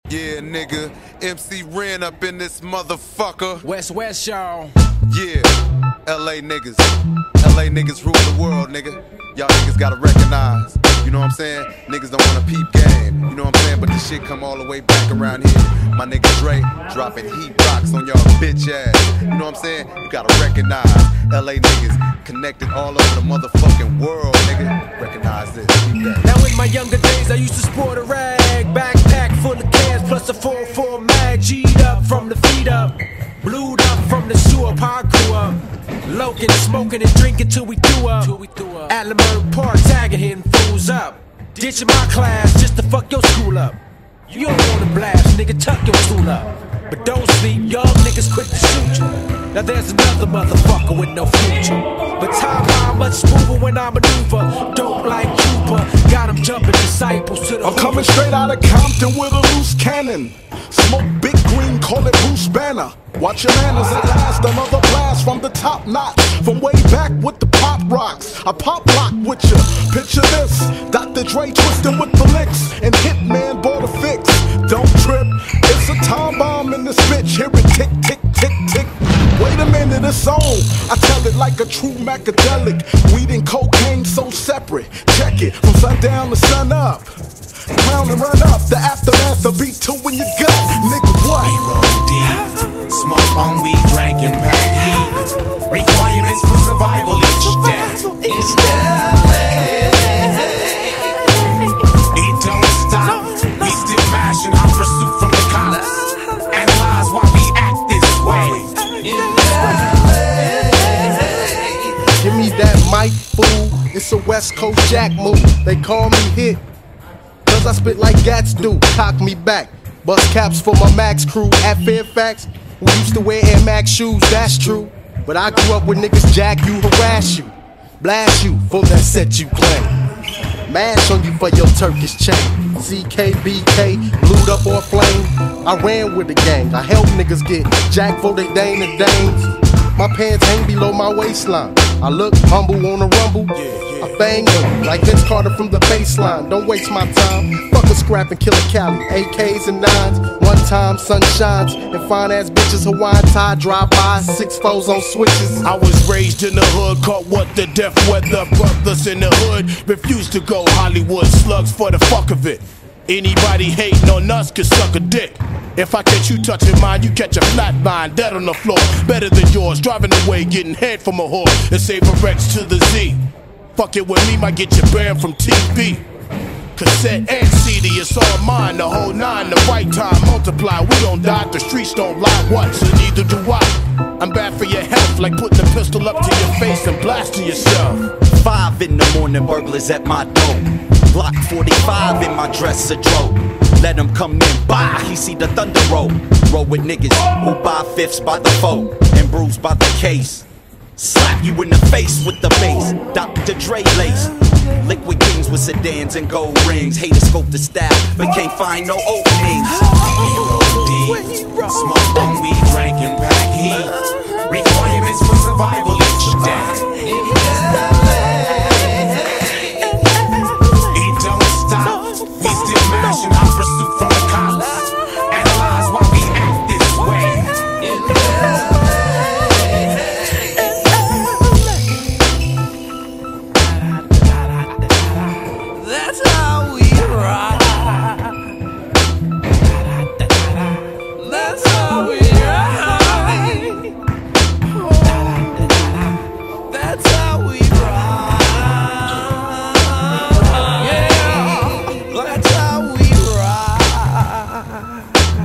Yeah, nigga. MC Ren up in this motherfucker. West, y'all. Yeah. LA niggas. LA niggas rule the world, nigga. Y'all niggas gotta recognize. You know what I'm saying? Niggas don't wanna peep game. You know what I'm saying? But the shit come all the way back around here. My nigga Dre dropping heat rocks on y'all bitch ass. You know what I'm saying? You gotta recognize LA niggas connected all over the motherfucking world, nigga. Recognize this. Keep that. Now in my younger days I used to sport a rag, backpack full of cans plus a 4-4 mag, G'd up from the feet up, blued up from the sewer, I grew up. Loking, smoking and drinking till we threw up. At Lamert Park, tagging, hitting fools up. Ditching my class just to fuck your school up. You don't wanna blast, nigga, tuck your tool up. But don't sleep, young niggas quick to shoot you. Now there's another motherfucker with no future. But time how much smoother when I maneuver. Dope like Cuba, got him jumping disciples to the I'm coming straight out of Compton with a loose cannon. Smoke big green, call it Bruce Banner. Watch your manners at last, another blast from the top notch. From way back with the pop rocks, I pop lock with ya. Picture this, Dr. Dre twisting with the licks, and Hitman bought a fix. Don't trip, it's a time bomb in this bitch. Hear it tick, tick, tick, tick. Wait a minute, it's on. I tell it like a true macadelic. Weed and cocaine so separate. Check it, from sundown to sun up. Clown and run up, the aftermath, the beat to when you gut. Nigga, what? We roll deep, smoke on weed, drank and pack heat. Requirements for survival each day. It's LA. It don't stop, we still mashing our pursuit from the cops. Analyze why we act this way. In LA. Give me that mic, fool. It's a West Coast Jack move. They call me hit. Cause I spit like Gats do, cock me back. Bust caps for my Max crew at Fairfax. We used to wear Air Max shoes, that's true. But I grew up with niggas jack you, harass you, blast you for that set you claim. Mash on you for your Turkish chain. CKBK, blued up on flame. I ran with the gang, I helped niggas get jack for they dame and dames. My pants hang below my waistline. I look humble on a rumble. I bang them like Vince Carter from the baseline. Don't waste my time. Fuck a scrap and kill a Cali. AKs and 9s. One time sun shines and fine ass bitches Hawaiian tie drive by. 6 foes on switches. I was raised in the hood, caught what the death weather. Brothers in the hood refused to go Hollywood slugs for the fuck of it. Anybody hating on us can suck a dick. If I catch you touching mine, you catch a flat line, dead on the floor. Better than yours, driving away, getting head from a whore. And save a Rex to the Z. Fuck it with me, might get you banned from TV. Cassette and CD, it's all mine, the whole 9, the right time, multiply. We don't die, the streets don't lie, what? So neither do I. I'm bad for your health, like putting a pistol up to your face and blasting yourself. 5 in the morning, burglars at my door. Block 45 in my dresser drawer. Let him come in, bye, he see the thunder roll. Roll with niggas who buy fifths by the foe and bruised by the case. Slap you in the face with the bass, Dr. Dre lace. Liquid kings with sedans and gold rings. Haters scope the style, but can't find no openings. We roll deep, smoke on weed, drank and pack heat. Requirements for survival each day. In LA. It don't stop, we still mashing our pursuit from the cops. Analyze why we act this way. In LA. That's how we rock. That's how we ride. That's how we ride. Yeah, that's how we ride.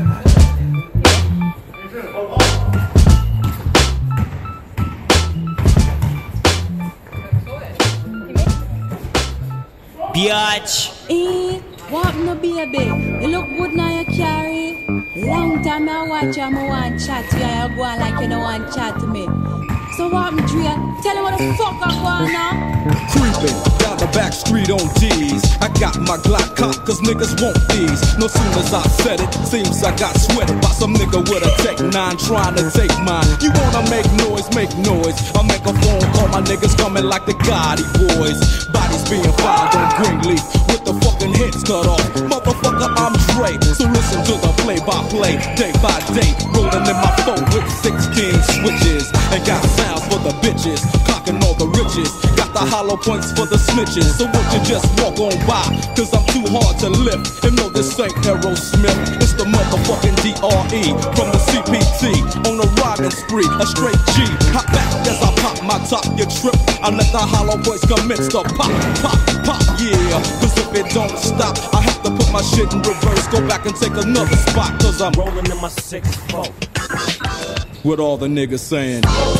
Biatch. What no baby? You look good now you carry. Long time I watch you, I want chat to you, and you go on like you don't want chat to me. So what me Dre? Tell me what the fuck I want now. Creeping down the back street on D's. I got my Glock cocked cause niggas want these. No soon as I said it, seems I got sweated by some nigga with a Tech 9 trying to take mine. You wanna make noise, make noise. I make a phone call, my niggas coming like the Gotti boys. Bodies being found on Greenleaf with the fucking heads cut off. Motherfucker, I'm Dre, so listen to the by play, day by day. Rolling in my phone with 16 switches. And got sounds for the bitches, clocking all the riches. Got the hollow points for the snitches. So won't you just walk on by, cause I'm too hard to lift. And no, this ain't Aerosmith, it's the motherfucking DRE from the CPT. On a riding spree, a straight G. Hop back as I pop my top, you trip. I let the hollow points commence to pop, pop, pop, yeah. Cause if it don't stop, I have to put my shit in reverse. Go back and take another spot, cause I'm rolling in my 6-4. What all the niggas saying?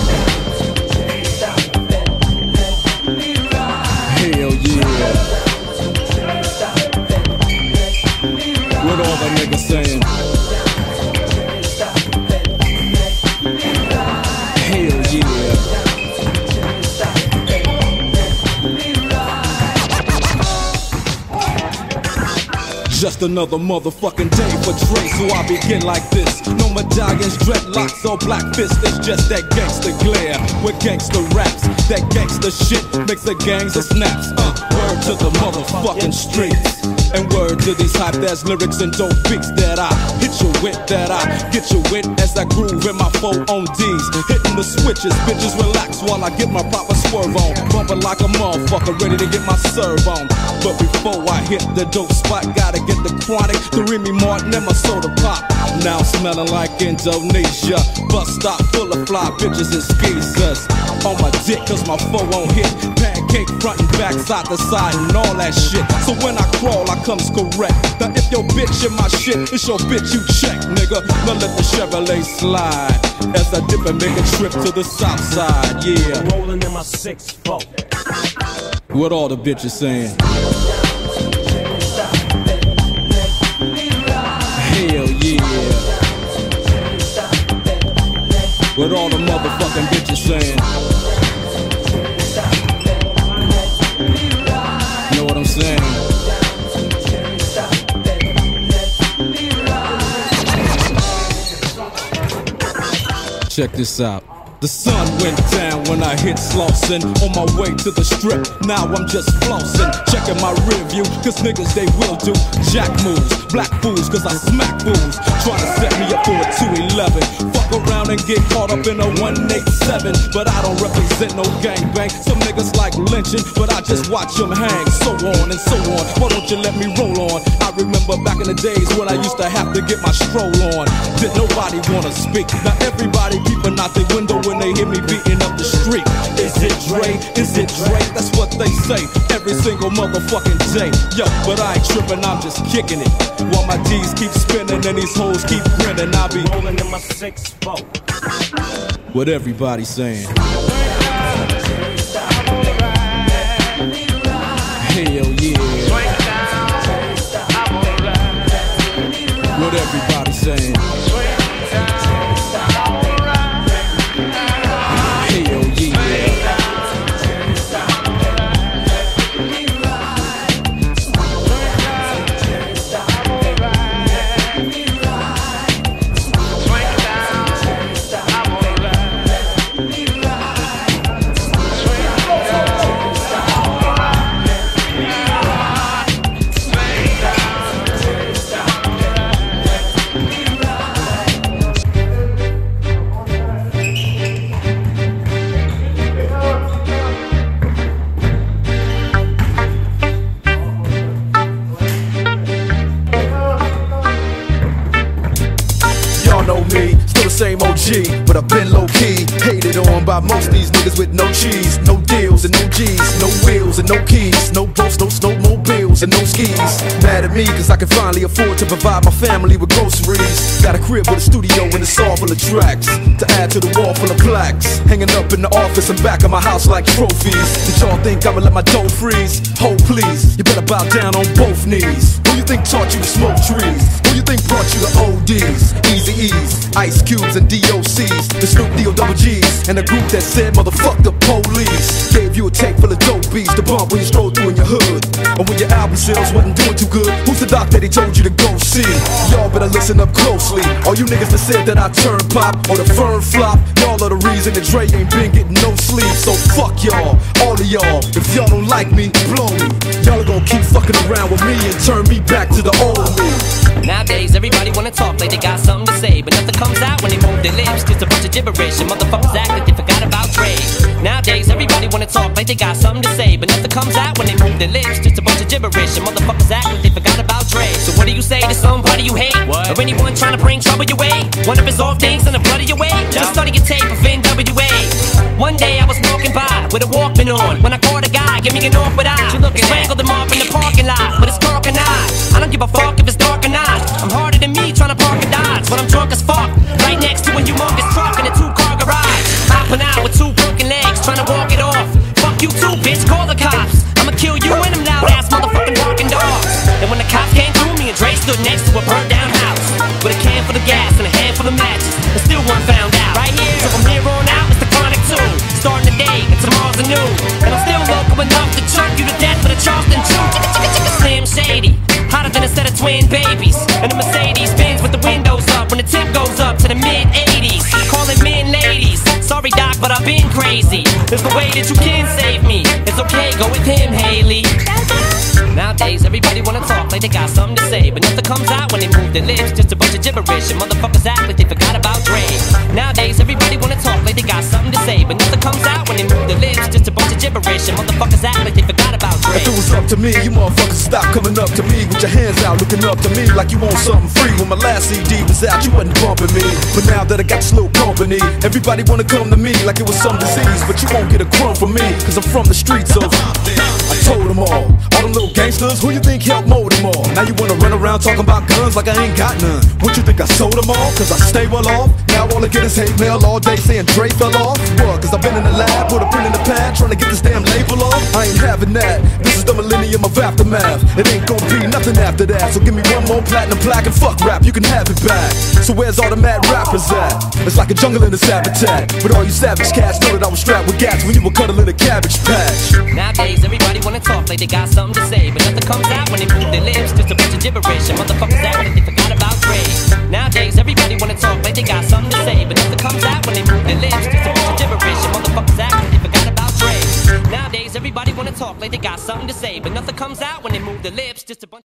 Hell yeah. What all the niggas saying? Hell yeah. Just another motherfucking day for Dre, so I begin like this. No medallions, dreadlocks, or black fists. It's just that gangster glare with gangster raps. That gangster shit makes the gangs a snaps. Word to the motherfucking streets. And word to these hype-ass lyrics and dope beats that I hit you with, that I get you with as I groove in my 4 on D's. Hitting the switches, bitches relax while I get my proper swerve on. Bumping like a motherfucker, ready to get my serve on. But before I hit the dope spot, gotta get the chronic, the Remy Martin and my soda pop. Now I'm smelling like Indonesia. Bus stop full of fly bitches and skeezers. On my dick cause my 4 on hit. Pancake front and back, side to side and all that shit. So when I crawl, I comes correct. Now if your bitch in my shit, it's your bitch you check, nigga. Now let the Chevrolet slide as I dip and make a trip to the south side, yeah. Rolling in my 6-4. What all the bitches saying? Hell yeah. What all the motherfucking bitches saying? Know what I'm saying? Check this out. The sun went down when I hit Slauson. On my way to the strip, now I'm just flossing. Checking my rear view, cause niggas they will do jack moves. Black fools, cause I smack fools. Trying to set me up for a 211. Fuck around and get caught up in a 187. But I don't represent no gangbang. Some niggas like lynching, but I just watch them hang. So on and so on, why don't you let me roll on? I remember back in the days when I used to have to get my stroll on. Did nobody wanna speak? Now everybody peeping out the window when they hear me beating up the street. Is it Dre? Is it Dre? That's what they say every single motherfucking day. Yo, but I ain't tripping, I'm just kicking it. While my D's keep spinning and these hoes keep grinning, I'll be rolling in my 6-4. What everybody saying? Hell yeah. What everybody saying? Same OG, but I've been low-key. Hated on by most these niggas with no cheese, no deals and no G's, no wheels and no keys, no boats, no snowmobiles and no skis. Mad at me cause I can finally afford to provide my family with groceries. Got a crib with a studio and it's all full of tracks to add to the wall full of plaques, hanging up in the office and back of my house like trophies. Did y'all think I'ma let my dough freeze? Hold please, you better bow down on both knees. Who you think taught you to smoke trees? Who you think brought you to ODs, Eazy-E's, Ice Cubes and DOCs, the Snoop D-O-double-G's, and a group that said motherfuck the police. Gave you a tape full of dope beats to bump when you stroll through in your hood. And when your album sales wasn't doing too good, who's the doc that he told you to go see? Y'all better listen up closely. All you niggas that said that I turn pop or the firm flop, y'all are the reason that Dre ain't been getting no sleep. So fuck y'all, all of y'all. If y'all don't like me, blow me. Y'all are gonna keep fucking around with me and turn me back to the old me. Nowadays, everybody wanna talk like they got something to say, but nothing comes out when they move their lips. Just a bunch of gibberish, and motherfuckers act like they forgot about Dre. Nowadays, everybody wanna talk like they got something to say, but nothing comes out when they move their lips. Just a bunch of gibberish, and motherfuckers act like they forgot about Dre. So what do you say to somebody you hate? What? Or anyone trying to bring trouble your way? One of his off things in the blood of your way? Just study your tape of NWA. One day I was walking by with a Walkman on, when I caught a guy, give me an awkward eye. Strangled him off in the parking lot with his dark and I don't give a fuck if it's dark or not. I'm harder than me trying to park a Dodge, but I'm drunk as fuck, right next to a humongous truck in a 2-car garage. Hopping out with 2 broken legs, trying to walk it off. Fuck you too, bitch, call the cops. I'ma kill you and them loud ass motherfucking barking dogs. And when the cops came through, me and Dre stood next to a burnt down house with a can full of gas and a handful of matches, and still one found out. Right here, so from here on out, it's the Chronic 2. Starting the day and tomorrow's a new, and I'm still local enough to choke you to death with a Charleston chew. Slim Shady, hotter than a set of twin babies, and a Mercedes Benz with the windows up when the tip goes up to the mid-80s. Calling men ladies, sorry doc, but I've been crazy. There's no way that you can save me. It's okay, go with him, Haley. Nowadays, everybody wanna talk like they got something to say, but nothing comes out when they move their lips. Just a bunch of gibberish, and motherfuckers act like they forgot about Dre. Nowadays, everybody wanna talk like they got something to say, but nothing comes out when they move their lips. Just a bunch of gibberish, and motherfuckers act like they forgot about Dre. If it was up to me, you motherfuckers stop coming up to me with your hands out, looking up to me like you want something free. When my last CD was out, you wasn't bumping me, but now that I got this little company, everybody wanna come to me like it was some disease, but you won't get a crumb from me, cause I'm from the streets of I told them all them little gangsters, who you think helped mold them all? Now you wanna run around talking about guns like I ain't got none. What you think I sold them all? Cause I stay well off. Now all I get is hate mail all day saying Dre fell off. What? Cause I've been in the lab with a pen in the pad trying to get this damn label off. I ain't having that. This is the millennium of aftermath. It ain't gonna be nothing after that. So give me one more platinum plaque and fuck rap, you can have it back. So where's all the mad rappers at? It's like a jungle in this habitat. But all you savage cats know that I was strapped with gats when you were cuddling a cabbage patch. Nowadays, everybody wanna talk like they got something to say, but nothing comes out when they move their lips. Just a bunch of gibberish, and motherfuckers act like they forgot about Dre. Nowadays, everybody wanna talk like they got something to say, but nothing comes out when they move their lips. Just a bunch of gibberish, and motherfuckers act like they forgot about Dre. Nowadays, everybody wanna talk like they got something to say, but nothing comes out when they move their lips. Just a bunch